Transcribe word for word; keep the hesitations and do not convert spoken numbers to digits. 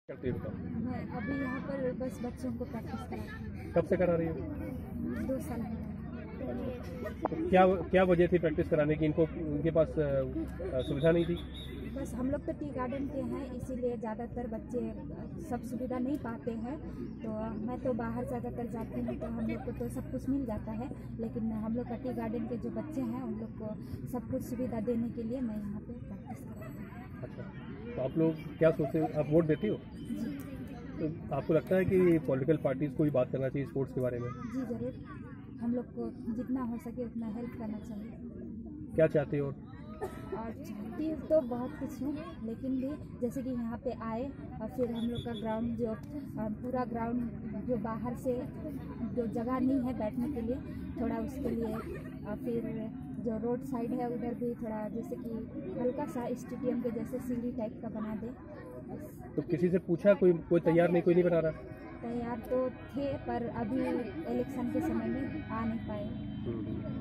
करती हो? मैं अभी यहाँ पर बस बच्चों को प्रैक्टिस करा। कब से करा रही हो? दो साल में। तो क्या क्या वजह थी प्रैक्टिस कराने की? इनको उनके पास सुविधा नहीं थी? बस हम लोग तो टी गार्डन के हैं, इसीलिए ज़्यादातर बच्चे सब सुविधा नहीं पाते हैं। तो मैं तो बाहर ज़्यादातर जाती हूँ, तो हम लोग को तो सब कुछ मिल जाता है, लेकिन हम लोग का टी गार्डन के जो बच्चे हैं उन लोग को सब कुछ सुविधा देने के लिए मैं यहाँ पे प्रैक्टिस कराती हूँ। अच्छा, तो आप लोग क्या सोचते हो? आप वोट देती हो? जी। तो आपको लगता है कि पॉलिटिकल पार्टीज को भी बात करना चाहिए स्पोर्ट्स के बारे में? जी ज़रूर, हम लोग को जितना हो सके उतना हेल्प करना चाहिए। क्या चाहते हो? और चाहती तो बहुत कुछ हूँ, लेकिन भी जैसे कि यहाँ पे आए और फिर हम लोग का ग्राउंड जो पूरा ग्राउंड जो बाहर से जो जगह नहीं है बैठने के लिए, थोड़ा उसके लिए, और फिर जो रोड साइड है उधर भी थोड़ा जैसे कि हल्का सा स्टेडियम के जैसे सीढ़ी टाइप का बना दे। तो किसी से पूछा? कोई कोई तैयार नहीं, कोई नहीं बना रहा? तैयार तो थे पर अभी इलेक्शन के समय में आ नहीं पाए।